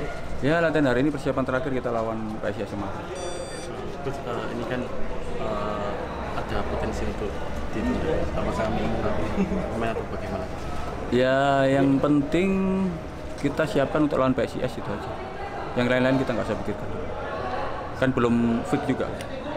Ya, latihan hari ini persiapan terakhir kita lawan PSIS Semarang. Terus ini kan ada potensi untuk ditunda. Apakah menghadapi pemain atau bagaimana? Ya, yang penting kita siapkan untuk lawan PSIS itu aja. Yang lain-lain kita nggak usah pikirkan. Kan belum fit juga.